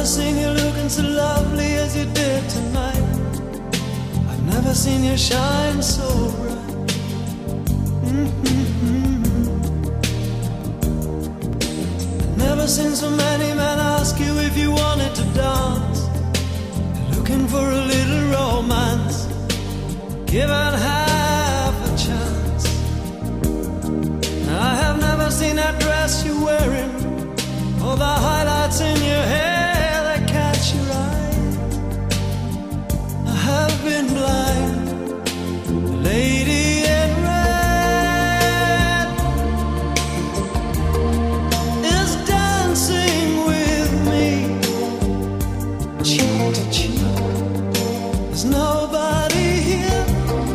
never seen you looking so lovely as you did tonight. I've never seen you shine so bright. I've never seen so many men ask you if you wanted to dance. Looking for a little romance, given half a chance. I have never seen that dress you're wearing, or the highlights in your hair that catch your eye. I have been blind. The lady in red is dancing with me, cheek to cheek. There's nobody here.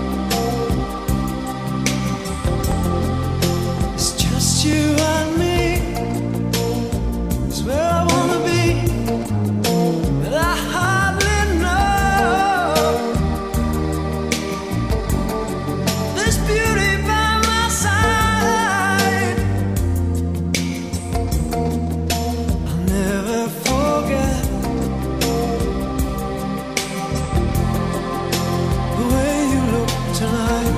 It's just you and me. It's where I wanna be, but I hardly know. This beauty by my side, I'll never forget the way you look tonight.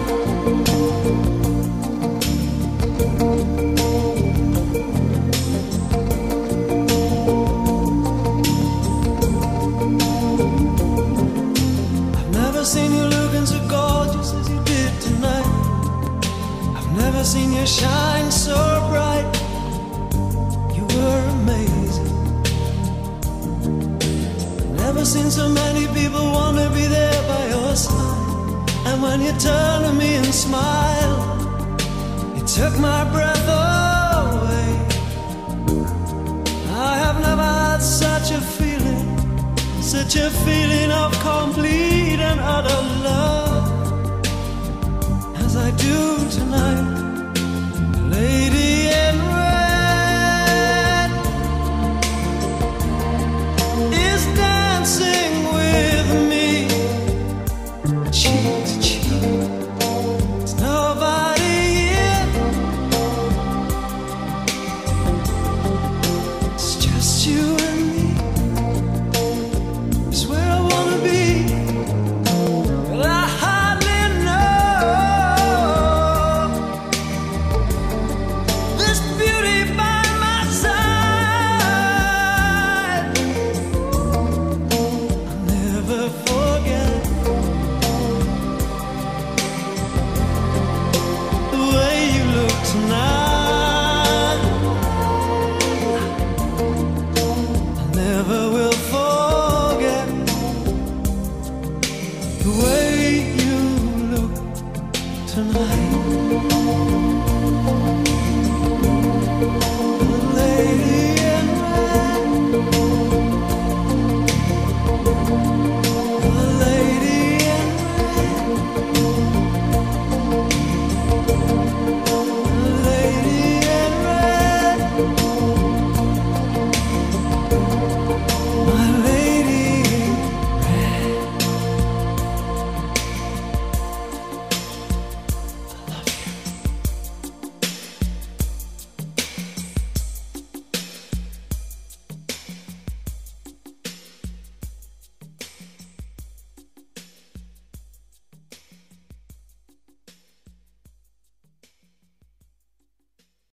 I've never seen you looking so gorgeous as you did tonight. I've never seen you shine so bright. You were amazing. Never seen so many people want to be there by your side. And when you turn to me and smile, it took my breath away. I have never had such a feeling of complete and